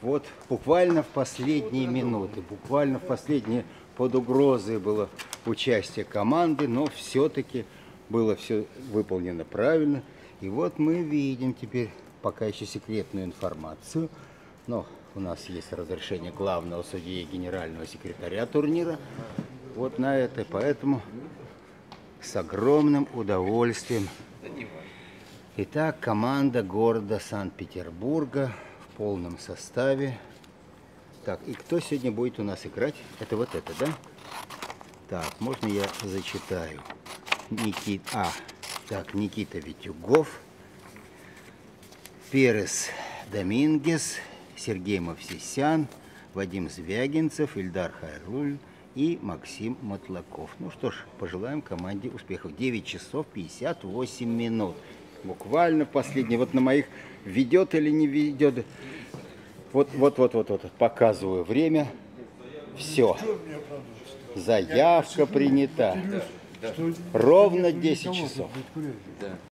Вот буквально в последние минуты, буквально в последние под угрозой было участие команды, но все-таки было все выполнено правильно. И вот мы видим теперь пока еще секретную информацию, но у нас есть разрешение главного судьи и генерального секретаря турнира вот на это, поэтому с огромным удовольствием. Итак, команда города Санкт-Петербурга в полном составе. Так, и кто сегодня будет у нас играть? Это вот это, да? Так, можно я зачитаю? Никита Витюгов, Перес Домингес, Сергей Мовсисян, Вадим Звягинцев, Ильдар Хайруль и Максим Мотлаков. Ну что ж, пожелаем команде успехов. 9 часов 58 минут. Буквально последний. Вот на моих ведет или не ведет. Вот, показываю время. Все. Заявка принята. Ровно 10 часов.